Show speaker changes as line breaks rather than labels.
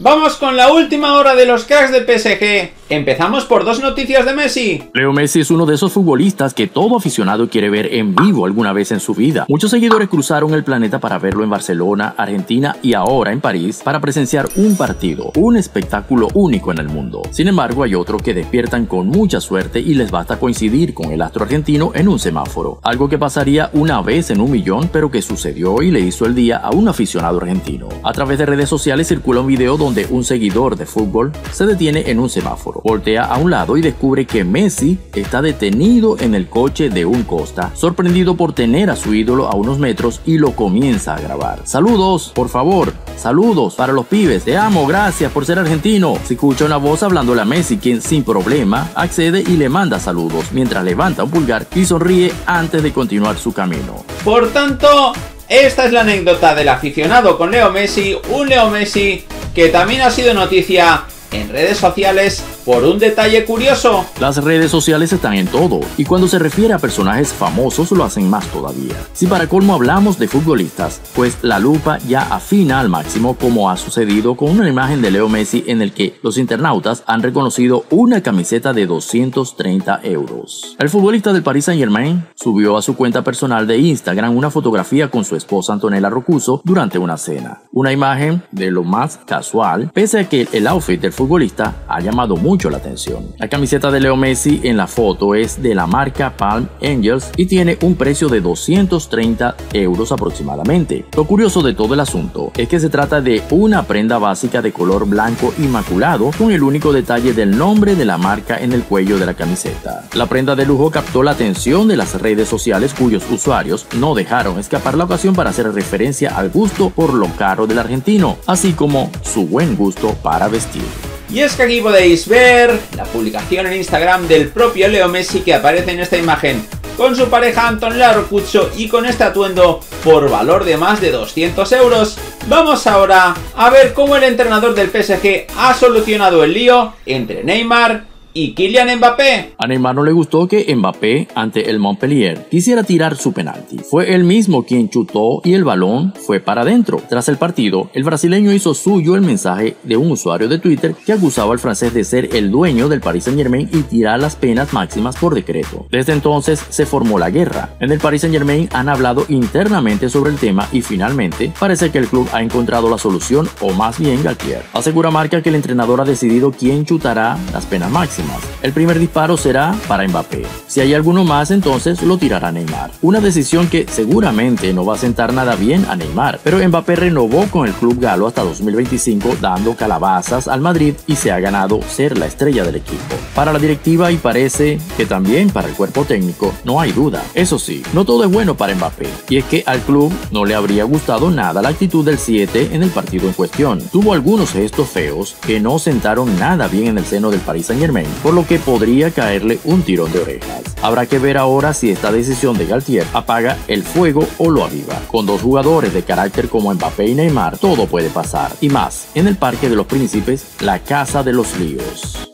Vamos con la última hora de los cracks del PSG. Empezamos por dos noticias de Messi.
Leo Messi es uno de esos futbolistas que todo aficionado quiere ver en vivo alguna vez en su vida. Muchos seguidores cruzaron el planeta para verlo en Barcelona, Argentina y ahora en París para presenciar un partido, un espectáculo único en el mundo. Sin embargo, hay otros que despiertan con mucha suerte y les basta coincidir con el astro argentino en un semáforo. Algo que pasaría una vez en 1.000.000, pero que sucedió y le hizo el día a un aficionado argentino. A través de redes sociales circula un video donde un seguidor de fútbol se detiene en un semáforo. Voltea a un lado y descubre que Messi está detenido en el coche de un Costa, sorprendido por tener a su ídolo a unos metros y lo comienza a grabar. Saludos, por favor, saludos para los pibes, te amo, gracias por ser argentino. Se escucha una voz hablándole a Messi, quien sin problema accede y le manda saludos mientras levanta un pulgar y sonríe antes de continuar su camino.
Por tanto, esta es la anécdota del aficionado con Leo Messi, un Leo Messi que también ha sido noticia en redes sociales por un detalle curioso.
Las redes sociales están en todo, y cuando se refiere a personajes famosos lo hacen más todavía. Si para colmo hablamos de futbolistas, pues la lupa ya afina al máximo, como ha sucedido con una imagen de Leo Messi en el que los internautas han reconocido una camiseta de 230 euros. El futbolista del Paris Saint-Germain subió a su cuenta personal de Instagram una fotografía con su esposa Antonella Roccuzzo durante una cena. Una imagen de lo más casual, pese a que el outfit del futbolista ha llamado mucho la atención. La camiseta de Leo Messi en la foto es de la marca Palm Angels y tiene un precio de 230 euros aproximadamente. Lo curioso de todo el asunto es que se trata de una prenda básica de color blanco inmaculado con el único detalle del nombre de la marca en el cuello de la camiseta. La prenda de lujo captó la atención de las redes sociales, cuyos usuarios no dejaron escapar la ocasión para hacer referencia al gusto por lo caro del argentino, así como su buen gusto para vestir.
Y es que aquí podéis ver la publicación en Instagram del propio Leo Messi, que aparece en esta imagen con su pareja Antonella Roccuzzo y con este atuendo por valor de más de 200 euros. Vamos ahora a ver cómo el entrenador del PSG ha solucionado el lío entre Neymar y Kylian Mbappé.
A Neymar no le gustó que Mbappé, ante el Montpellier, quisiera tirar su penalti. Fue él mismo quien chutó y el balón fue para adentro. Tras el partido, el brasileño hizo suyo el mensaje de un usuario de Twitter que acusaba al francés de ser el dueño del Paris Saint-Germain y tirar las penas máximas por decreto. Desde entonces se formó la guerra. En el Paris Saint-Germain han hablado internamente sobre el tema y finalmente parece que el club ha encontrado la solución, o más bien Galtier. Asegura Marca que el entrenador ha decidido quién chutará las penas máximas. El primer disparo será para Mbappé. Si hay alguno más, entonces lo tirará Neymar. Una decisión que seguramente no va a sentar nada bien a Neymar, pero Mbappé renovó con el club galo hasta 2025, dando calabazas al Madrid y se ha ganado ser la estrella del equipo. Para la directiva y parece que también para el cuerpo técnico, no hay duda. Eso sí, no todo es bueno para Mbappé, y es que al club no le habría gustado nada la actitud del 7 en el partido en cuestión. Tuvo algunos gestos feos que no sentaron nada bien en el seno del Paris Saint-Germain, por lo que podría caerle un tirón de orejas. Habrá que ver ahora si esta decisión de Galtier apaga el fuego o lo aviva. Con dos jugadores de carácter como Mbappé y Neymar, todo puede pasar. Y más, en el Parque de los Príncipes, la casa de los líos.